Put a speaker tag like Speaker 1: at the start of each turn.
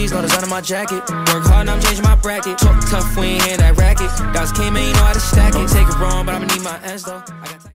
Speaker 1: G's, no design on my jacket. Work hard and I'm changing my bracket. Talk tough, we ain't hear that racket. Guys came in, you know how to stack it. Take it wrong, but I'ma need my ends though.